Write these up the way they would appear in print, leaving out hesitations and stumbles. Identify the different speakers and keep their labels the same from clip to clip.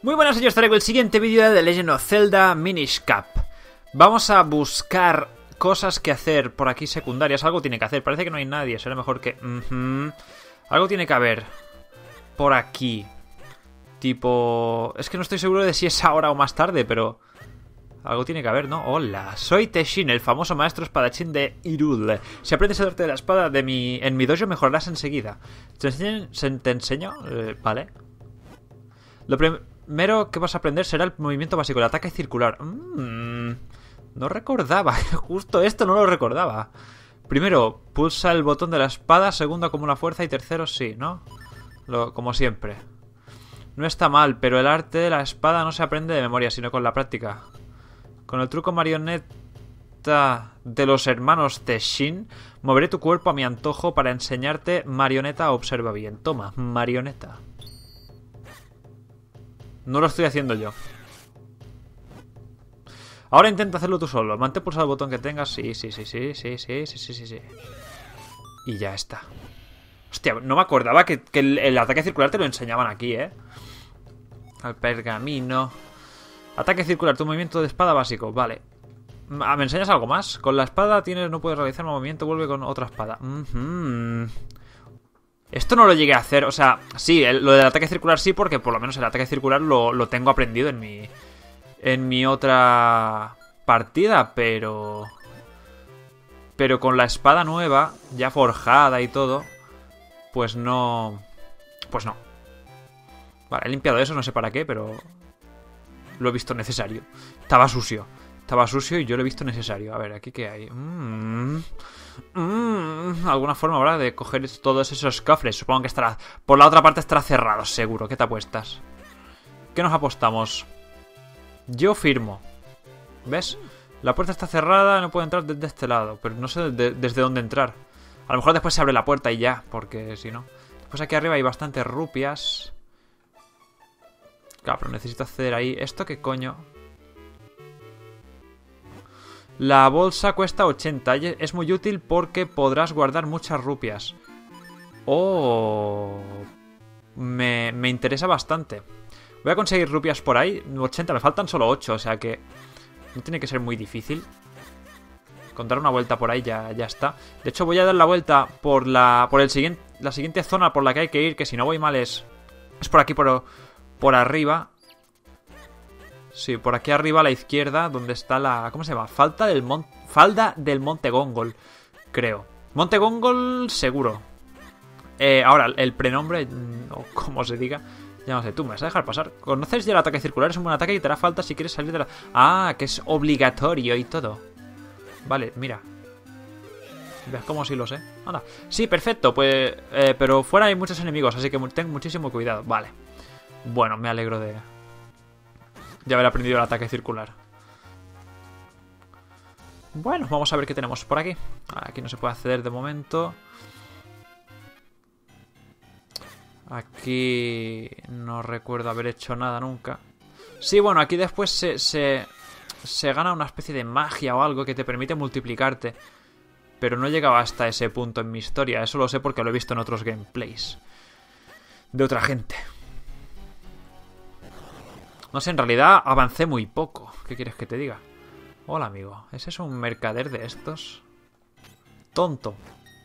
Speaker 1: Muy buenas, yo os traigo el siguiente vídeo de The Legend of Zelda Minish Cap. Vamos a buscar cosas que hacer por aquí secundarias. Algo tiene que hacer, parece que no hay nadie. Será mejor que... Algo tiene que haber por aquí. Tipo... Es que no estoy seguro de si es ahora o más tarde, pero... Algo tiene que haber, ¿no? Hola, soy Teshin, el famoso maestro espadachín de Hyrule. Si aprendes el arte de la espada en mi dojo, mejorarás enseguida. ¿Te enseño? Vale. Lo primero que vas a aprender será el movimiento básico, el ataque circular. No recordaba, justo esto no lo recordaba. Primero, pulsa el botón de la espada, segundo, acumula fuerza y tercero, sí, ¿no? Como siempre. No está mal, pero el arte de la espada no se aprende de memoria, sino con la práctica. Con el truco marioneta de los hermanos Teshin, moveré tu cuerpo a mi antojo para enseñarte marioneta. Observa bien. Toma, marioneta. No lo estoy haciendo yo. Ahora intenta hacerlo tú solo. Mantén pulsado el botón que tengas. Sí. Y ya está. Hostia, no me acordaba que el ataque circular te lo enseñaban aquí, ¿eh? Al pergamino. Ataque circular, tu movimiento de espada básico. Vale. ¿Me enseñas algo más? Con la espada no puedes realizar movimiento. Vuelve con otra espada. Esto no lo llegué a hacer. O sea, sí, lo del ataque circular sí, porque por lo menos el ataque circular lo tengo aprendido en mi otra partida, pero con la espada nueva, ya forjada y todo, pues no. Vale, he limpiado eso, no sé para qué, pero lo he visto necesario. Estaba sucio y yo lo he visto necesario. A ver, ¿aquí qué hay? Alguna forma habrá de coger todos esos cofres. Supongo que estará... Por la otra parte estará cerrado, seguro. ¿Qué te apuestas? ¿Qué nos apostamos? Yo firmo. ¿Ves? La puerta está cerrada, no puedo entrar desde este lado. Pero no sé desde dónde entrar. A lo mejor después se abre la puerta y ya, porque si no... Después aquí arriba hay bastantes rupias. Claro, pero necesito acceder ahí. ¿Esto qué coño? La bolsa cuesta 80. Es muy útil porque podrás guardar muchas rupias. Oh... Me interesa bastante. Voy a conseguir rupias por ahí. 80, me faltan solo 8, o sea que... No tiene que ser muy difícil. Con dar una vuelta por ahí ya está. De hecho voy a dar la vuelta por la siguiente zona por la que hay que ir, que si no voy mal es por aquí, por arriba. Sí, por aquí arriba a la izquierda, donde está la... ¿Cómo se llama? Falda del Monte Gongol, creo. Monte Gongol, seguro. Ahora, el prenombre, o como se diga, ya no sé, tú me vas a dejar pasar. ¿Conoces ya el ataque circular? Es un buen ataque y te hará falta si quieres salir de la... Ah, que es obligatorio y todo. Vale, mira. ¿Ves cómo sí lo sé? Anda. Sí, perfecto, pues... pero fuera hay muchos enemigos, así que ten muchísimo cuidado. Vale. Bueno, me alegro de haber aprendido el ataque circular. Bueno, vamos a ver qué tenemos por aquí. Aquí no se puede acceder de momento. Aquí no recuerdo haber hecho nada nunca. Sí, bueno, aquí después se gana una especie de magia o algo que te permite multiplicarte. Pero no he llegado hasta ese punto en mi historia. Eso lo sé porque lo he visto en otros gameplays de otra gente. No sé, en realidad avancé muy poco. ¿Qué quieres que te diga? Hola, amigo. ¿Ese es un mercader de estos? Tonto.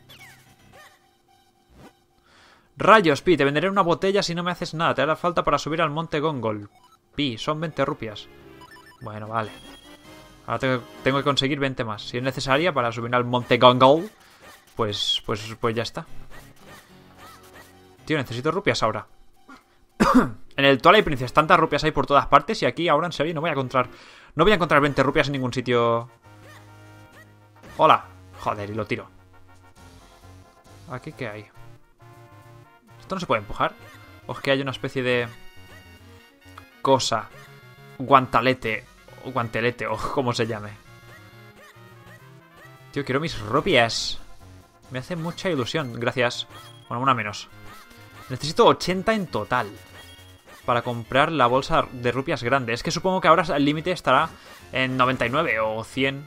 Speaker 1: Rayos, Pi, te venderé una botella si no me haces nada. Te hará falta para subir al Monte Gongol. Pi, son 20 rupias. Bueno, vale. Ahora tengo que conseguir 20 más. Si es necesaria para subir al Monte Gongol, pues ya está. Tío, necesito rupias ahora. En el Twilight Princess tantas rupias hay por todas partes y aquí ahora en serio no voy a encontrar 20 rupias en ningún sitio. Hola. Joder, y lo tiro. ¿Aquí qué hay? ¿Esto no se puede empujar? ¿O es que hay una especie de cosa? Guantelete o como se llame. Tío, quiero mis rupias. Me hace mucha ilusión. Gracias. Bueno, una menos. Necesito 80 en total para comprar la bolsa de rupias grande. Es que supongo que ahora el límite estará en 99 o 100.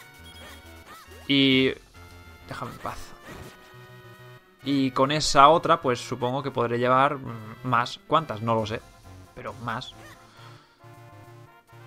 Speaker 1: Y... déjame en paz. Y con esa otra, pues supongo que podré llevar más. ¿Cuántas? No lo sé. Pero más.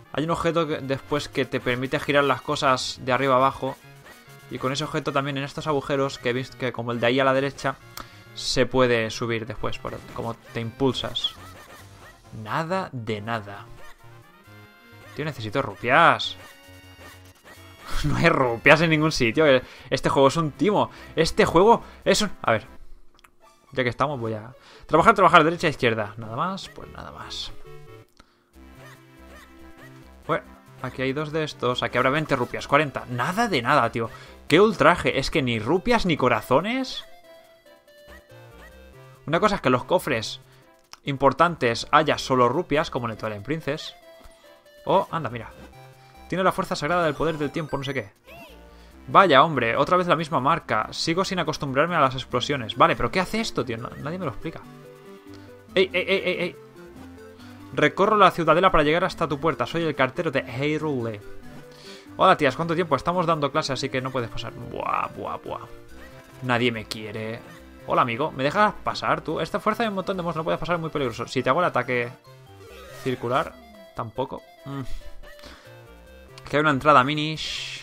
Speaker 1: Hay un objeto después que te permite girar las cosas de arriba a abajo. Y con ese objeto también en estos agujeros, que he visto que como el de ahí a la derecha, se puede subir después, como te impulsas. Nada de nada. Tío, necesito rupias. No hay rupias en ningún sitio. Este juego es un timo. Este juego es un... A ver. Ya que estamos voy a... Trabajar, derecha e izquierda. Nada más, pues nada más. Bueno, aquí hay 2 de estos. Aquí habrá 20 rupias, 40. Nada de nada, tío. ¡Qué ultraje! Es que ni rupias ni corazones. Una cosa es que los cofres importantes haya solo rupias, como en el Twilight Princess. Oh, anda, mira. Tiene la fuerza sagrada del poder del tiempo, no sé qué. Vaya, hombre, otra vez la misma marca. Sigo sin acostumbrarme a las explosiones. Vale, pero ¿qué hace esto, tío? Nadie me lo explica. ¡Ey, ey, ey, ey, ey! Recorro la ciudadela para llegar hasta tu puerta. Soy el cartero de Hyrule. Hola, tías, ¿cuánto tiempo? Estamos dando clase, así que no puedes pasar. Buah, buah, buah. Nadie me quiere. Hola, amigo. ¿Me dejas pasar, tú? Esta fuerza hay un montón de monstruos. No puedes pasar, es muy peligroso. Si te hago el ataque circular, tampoco. Que hay una entrada minish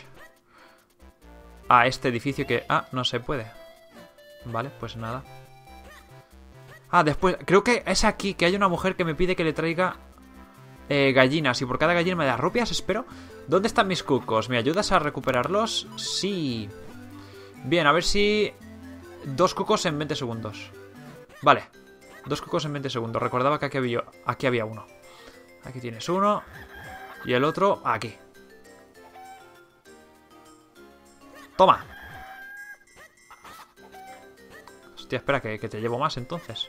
Speaker 1: a este edificio que... Ah, no se puede. Vale, pues nada. Ah, después... Creo que es aquí que hay una mujer que me pide que le traiga gallinas. Y por cada gallina me da rupias, espero. ¿Dónde están mis cucos? ¿Me ayudas a recuperarlos? Sí. Bien, a ver si... 2 cucos en 20 segundos. Vale. 2 cucos en 20 segundos. Recordaba que aquí había uno. Aquí tienes uno. Y el otro aquí. ¡Toma! Hostia, espera, que te llevo más entonces.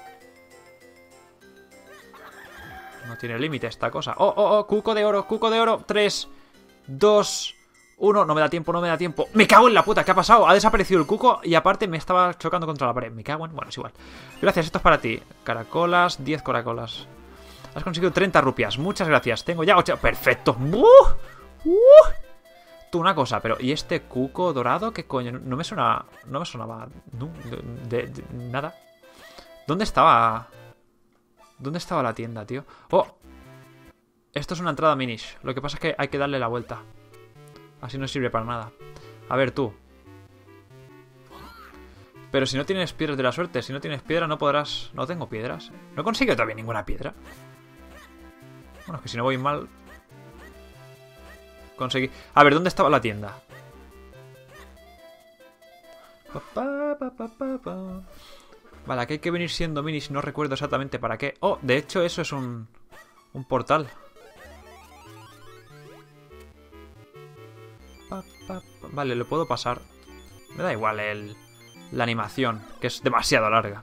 Speaker 1: No tiene límite esta cosa. ¡Oh, oh, oh! Cuco de oro, cuco de oro. 3, 2, 1. No me da tiempo, no me da tiempo. ¡Me cago en la puta! ¿Qué ha pasado? Ha desaparecido el cuco y aparte me estaba chocando contra la pared. Me cago en... Bueno, es igual. Gracias, esto es para ti. Caracolas, 10 caracolas. Has conseguido 30 rupias. Muchas gracias. Tengo ya 8... ¡Perfecto! Tú, una cosa, pero... ¿Y este cuco dorado? ¿Qué coño? No me sonaba... No me sonaba... No, nada. ¿Dónde estaba...? ¿Dónde estaba la tienda, tío? ¡Oh! Esto es una entrada minish. Lo que pasa es que hay que darle la vuelta. Así no sirve para nada. A ver, tú. Pero si no tienes piedras de la suerte, si no tienes piedra no podrás... No tengo piedras. No he conseguido todavía ninguna piedra. Bueno, es que si no voy mal... Conseguí... A ver, ¿dónde estaba la tienda? Vale, aquí hay que venir siendo minis. No recuerdo exactamente para qué. Oh, de hecho eso es un portal. Vale, lo puedo pasar. Me da igual la animación, que es demasiado larga.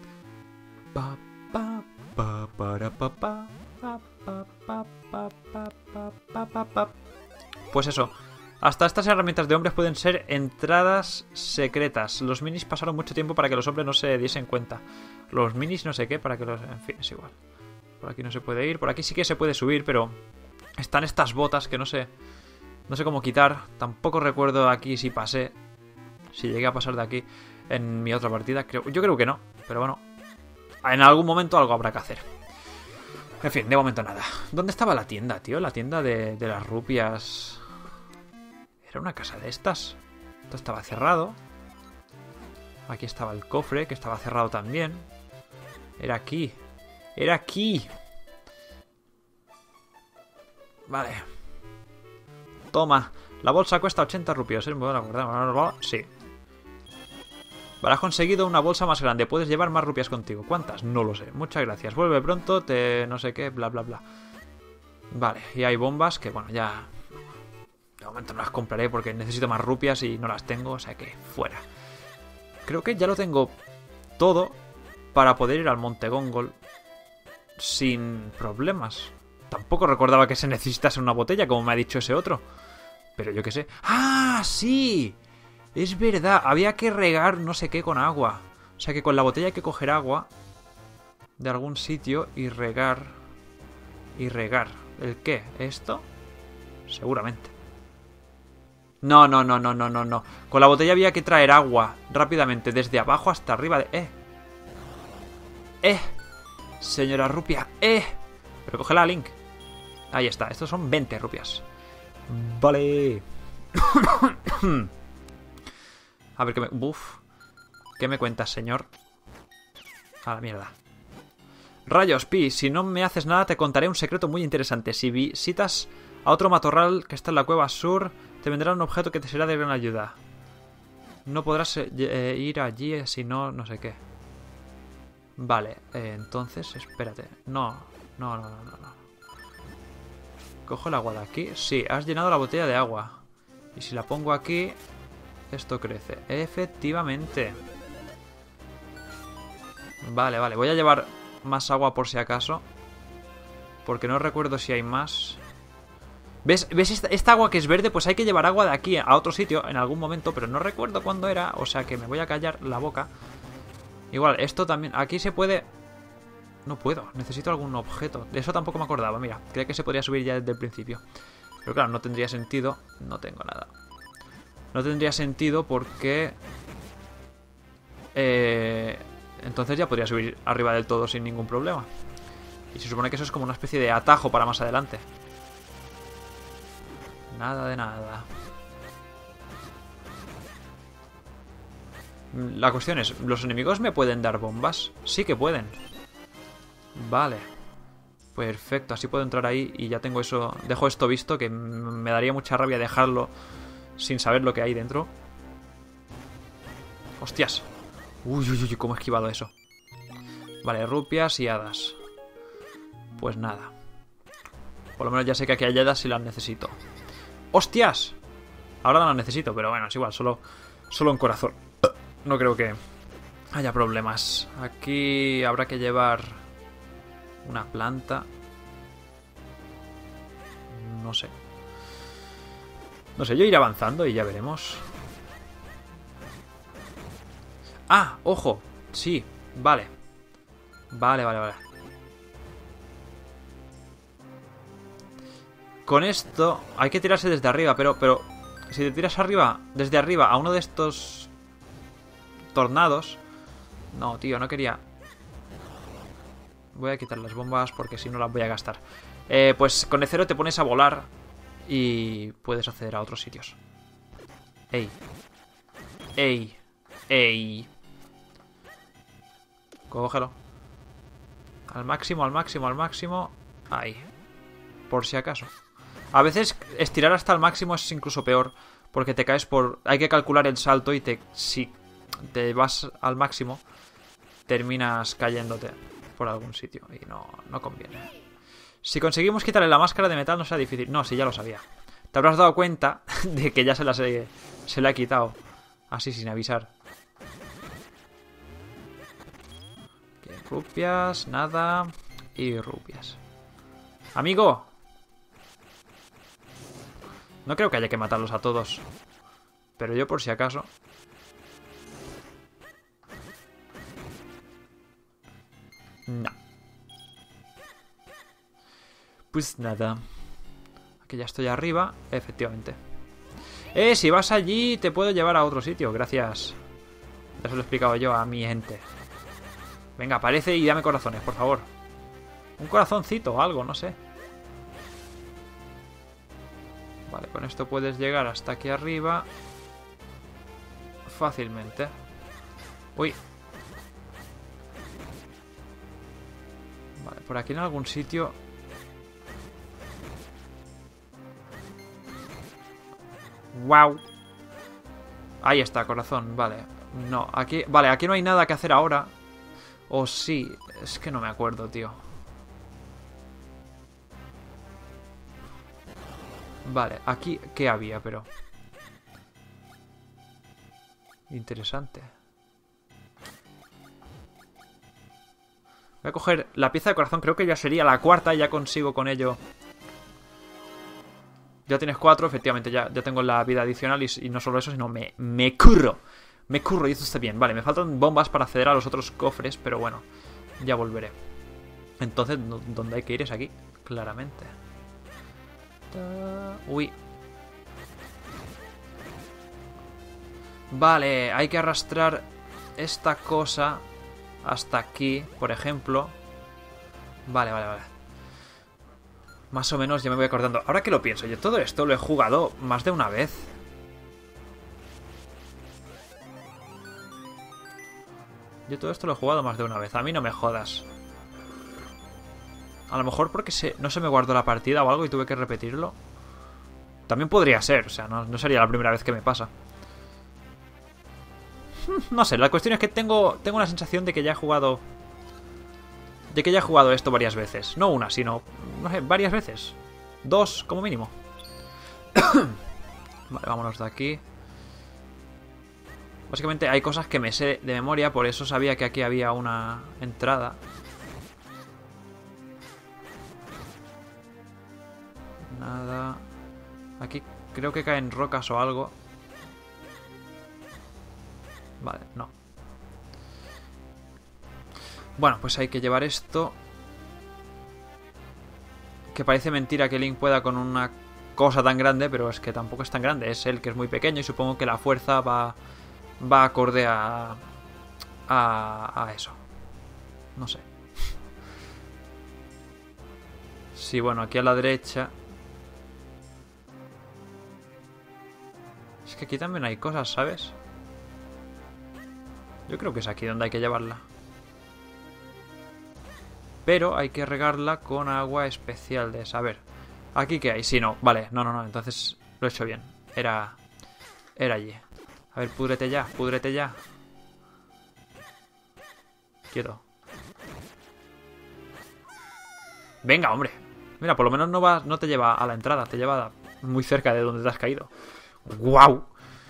Speaker 1: Pues eso. Hasta estas herramientas de hombres pueden ser entradas secretas. Los minis pasaron mucho tiempo para que los hombres no se diesen cuenta. Los minis no sé qué, para que los... En fin, es igual. Por aquí no se puede ir. Por aquí sí que se puede subir, pero... Están estas botas que no sé... No sé cómo quitar. Tampoco recuerdo aquí si pasé. Si llegué a pasar de aquí en mi otra partida. Yo creo que no. Pero bueno. En algún momento algo habrá que hacer. En fin, de momento nada. ¿Dónde estaba la tienda, tío? La tienda de las rupias... ¿Era una casa de estas? Esto estaba cerrado. Aquí estaba el cofre, que estaba cerrado también. Era aquí. ¡Era aquí! Vale. Toma. La bolsa cuesta 80 rupias. ¿Me puedo acordar? Sí. Vale, has conseguido una bolsa más grande. Puedes llevar más rupias contigo. ¿Cuántas? No lo sé. Muchas gracias. Vuelve pronto. No sé qué. Bla, bla, bla. Vale. Y hay bombas que, bueno, ya... De momento no las compraré porque necesito más rupias y no las tengo, o sea que fuera. Creo que ya lo tengo todo para poder ir al Monte Gongol sin problemas. Tampoco recordaba que se necesitase una botella, como me ha dicho ese otro. Pero yo qué sé. ¡Ah, sí! Es verdad, había que regar no sé qué con agua. O sea que con la botella hay que coger agua de algún sitio y regar. Y regar. ¿El qué? ¿Esto? Seguramente. No. Con la botella había que traer agua rápidamente, desde abajo hasta arriba de... Señora rupia, Pero cógela, Link. Ahí está, estos son 20 rupias. Vale. A ver, ¿qué me cuentas, señor? A la mierda. Rayos, Pi, si no me haces nada te contaré un secreto muy interesante. Si visitas a otro matorral que está en la cueva sur, te vendrá un objeto que te será de gran ayuda. No podrás ir allí si no, no sé qué. Vale, entonces, espérate. No. ¿Cojo el agua de aquí? Sí, has llenado la botella de agua. Y si la pongo aquí, esto crece. Efectivamente. Vale, voy a llevar más agua por si acaso. Porque no recuerdo si hay más. ¿Ves esta agua que es verde? Pues hay que llevar agua de aquí a otro sitio en algún momento, pero no recuerdo cuándo era. O sea que me voy a callar la boca. Igual, esto también... Aquí se puede... No puedo, necesito algún objeto. De eso tampoco me acordaba, mira. Creía que se podía subir ya desde el principio. Pero claro, no tendría sentido. No tengo nada. No tendría sentido porque... entonces ya podría subir arriba del todo sin ningún problema. Y se supone que eso es como una especie de atajo para más adelante. Nada de nada. La cuestión es, ¿los enemigos me pueden dar bombas? Sí que pueden. Vale. Perfecto, así puedo entrar ahí y ya tengo eso. Dejo esto visto, que me daría mucha rabia dejarlo sin saber lo que hay dentro. ¡Hostias! Uy, cómo he esquivado eso. Vale, rupias y hadas. Pues nada. Por lo menos ya sé que aquí hay hadas y las necesito. ¡Hostias! Ahora no las necesito, pero bueno, es igual, solo un corazón. No creo que haya problemas. Aquí habrá que llevar una planta. No sé. No sé, yo iré avanzando y ya veremos. ¡Ah! ¡Ojo! Sí, vale. Vale. Con esto hay que tirarse desde arriba, pero si te tiras desde arriba a uno de estos tornados... No, tío, no quería... Voy a quitar las bombas porque si no las voy a gastar. Pues con E0 te pones a volar y puedes acceder a otros sitios. ¡Ey! Cógelo. Al máximo. Ahí. Por si acaso. A veces estirar hasta el máximo es incluso peor. Porque te caes por... Hay que calcular el salto y si te vas al máximo, terminas cayéndote por algún sitio. Y no conviene. Si conseguimos quitarle la máscara de metal no será difícil. No, si ya lo sabía. Te habrás dado cuenta de que ya se la he quitado. Así sin avisar. Rupias, nada. Y rupias. Amigo. No creo que haya que matarlos a todos. Pero yo por si acaso. No. Pues nada. Aquí ya estoy arriba. Efectivamente. Si vas allí te puedo llevar a otro sitio. Gracias. Ya se lo he explicado yo a mi gente. Venga, aparece y dame corazones, por favor. Un corazoncito o algo, no sé. Vale, con esto puedes llegar hasta aquí arriba fácilmente. Uy. Vale, por aquí en algún sitio. ¡Wow! Ahí está, corazón, vale. No, aquí... Vale, aquí no hay nada que hacer ahora. O sí, es que no me acuerdo, tío. Vale, aquí, ¿qué había, pero? Interesante. Voy a coger la pieza de corazón, creo que ya sería la cuarta y ya consigo con ello. Ya tienes 4, efectivamente, ya tengo la vida adicional y no solo eso, sino me curro. Me curro y esto está bien. Vale, me faltan bombas para acceder a los otros cofres, pero bueno, ya volveré. Entonces, ¿dónde hay que ir? Es aquí, claramente. Uy. Vale, hay que arrastrar esta cosa hasta aquí, por ejemplo. Vale. Más o menos ya me voy acordando. Ahora que lo pienso, yo todo esto lo he jugado más de una vez. Yo todo esto lo he jugado más de una vez. A mí no me jodas. A lo mejor porque no se me guardó la partida o algo y tuve que repetirlo. También podría ser. O sea, no sería la primera vez que me pasa. No sé, la cuestión es que tengo una sensación de que ya he jugado... De que ya he jugado esto varias veces. No una, sino... No sé, varias veces. 2, como mínimo. Vale, vámonos de aquí. Básicamente hay cosas que me sé de memoria, por eso sabía que aquí había una entrada. Nada. Aquí creo que caen rocas o algo. Vale, no. Bueno, pues hay que llevar esto. Que parece mentira que Link pueda con una cosa tan grande, pero es que tampoco es tan grande. Es él que es muy pequeño y supongo que la fuerza va acorde a eso. No sé. Sí, bueno, aquí a la derecha. Es que aquí también hay cosas, ¿sabes? Yo creo que es aquí donde hay que llevarla. Pero hay que regarla con agua especial de esa. A ver, ¿aquí qué hay? Sí, no, vale, no, entonces lo he hecho bien. Era allí. A ver, púdrete ya, púdrete ya. Quieto. Venga, hombre. Mira, por lo menos no te lleva a la entrada, te lleva muy cerca de donde te has caído. ¡Guau!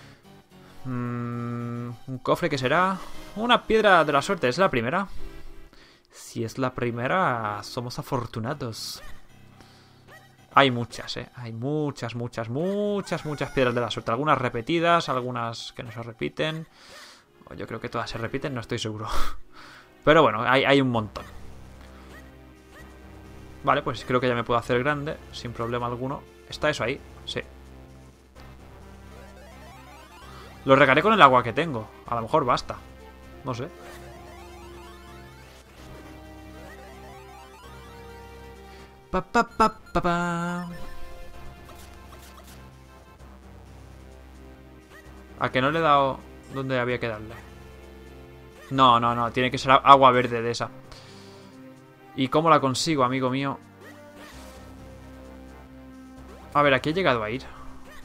Speaker 1: Un cofre que será... Una piedra de la suerte, ¿es la primera? Si es la primera, somos afortunados. Hay muchas, hay muchas piedras de la suerte. Algunas repetidas, algunas que no se repiten. Yo creo que todas se repiten, no estoy seguro. Pero bueno, hay un montón. Vale, pues creo que ya me puedo hacer grande, sin problema alguno. ¿Está eso ahí? Sí. Lo regaré con el agua que tengo. A lo mejor basta. No sé. ¿A que no le he dado donde había que darle? No, tiene que ser agua verde de esa. ¿Y cómo la consigo, amigo mío? A ver, ¿aquí he llegado a ir?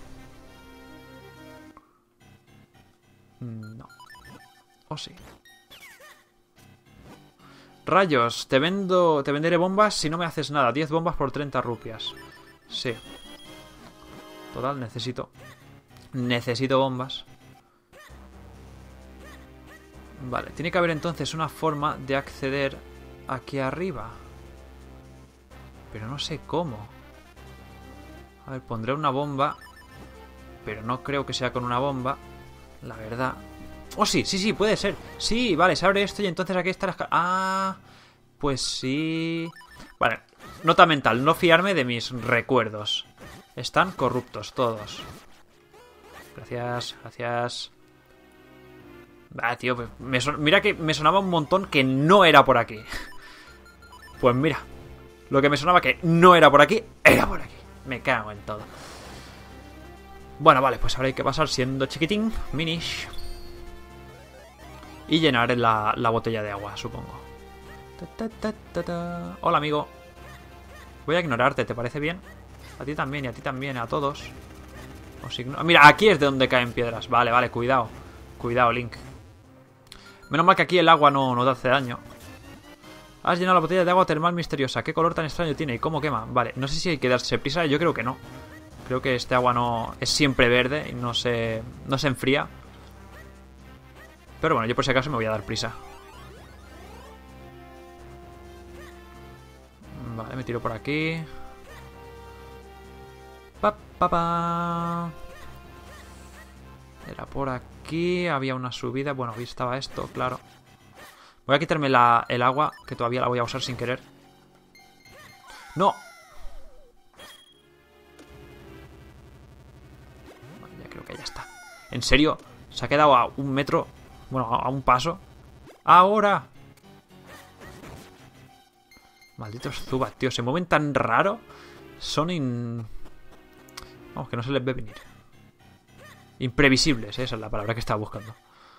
Speaker 1: No. ¿O sí? Rayos, te venderé bombas si no me haces nada. 10 bombas por 30 rupias. Sí. Total, necesito bombas. Vale, tiene que haber entonces una forma de acceder aquí arriba. Pero no sé cómo. A ver, pondré una bomba. Pero no creo que sea con una bomba. La verdad. Oh, sí, puede ser. Sí, vale, se abre esto y entonces aquí está la escalera. Ah, pues sí. Vale, nota mental, no fiarme de mis recuerdos. Están corruptos todos. Gracias. Ah, tío, mira que me sonaba un montón que no era por aquí. Pues mira, lo que me sonaba que no era por aquí, era por aquí. Me cago en todo. Bueno, vale, pues ahora hay que pasar siendo chiquitín, minish. Y llenar la botella de agua, supongo. Hola, amigo. Voy a ignorarte, ¿te parece bien? A ti también, y a ti también, a todos. Mira, aquí es de donde caen piedras. Vale, cuidado. Cuidado, Link. Menos mal que aquí el agua no te hace daño. Has llenado la botella de agua termal misteriosa. ¿Qué color tan extraño tiene y cómo quema? Vale, no sé si hay que darse prisa. Yo creo que no. Creo que este agua no es siempre verde y no se enfría. Pero bueno, yo por si acaso me voy a dar prisa. Vale, me tiro por aquí. Era por aquí. Había una subida. Bueno, ahí estaba esto, claro. Voy a quitarme el agua, que todavía la voy a usar sin querer. ¡No! Vale, ya creo que ya está. ¿En serio? ¿Se ha quedado a un metro? Bueno, a un paso. ¡Ahora! Malditos Zubats, tío. Se mueven tan raro Son Vamos, que no se les ve venir. Imprevisibles, esa es la palabra que estaba buscando.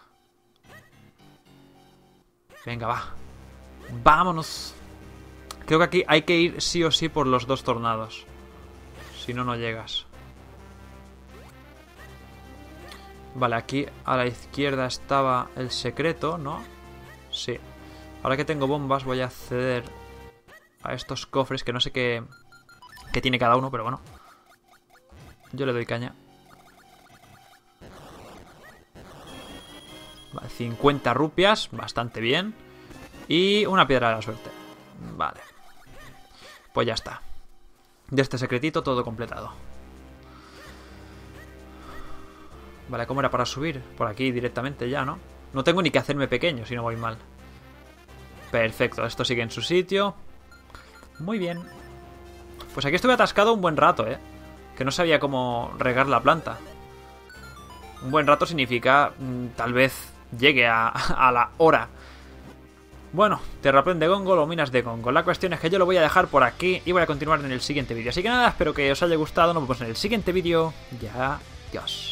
Speaker 1: Venga, va. ¡Vámonos! Creo que aquí hay que ir sí o sí por los 2 tornados. Si no, no llegas. Vale, aquí a la izquierda estaba el secreto, ¿no? Sí. Ahora que tengo bombas voy a acceder a estos cofres que no sé qué tiene cada uno, pero bueno. Yo le doy caña. Vale, 50 rupias, bastante bien. Y una piedra de la suerte. Vale. Pues ya está. De este secretito todo completado. Vale, ¿cómo era para subir? Por aquí directamente ya, ¿no? No tengo ni que hacerme pequeño si no voy mal. Perfecto, esto sigue en su sitio. Muy bien. Pues aquí estuve atascado un buen rato, ¿eh? Que no sabía cómo regar la planta. Un buen rato significa tal vez llegue a la hora. Bueno, terraplén de Gongol o minas de Gongol. La cuestión es que yo lo voy a dejar por aquí y voy a continuar en el siguiente vídeo. Así que nada, espero que os haya gustado. Nos vemos en el siguiente vídeo. Ya, adiós.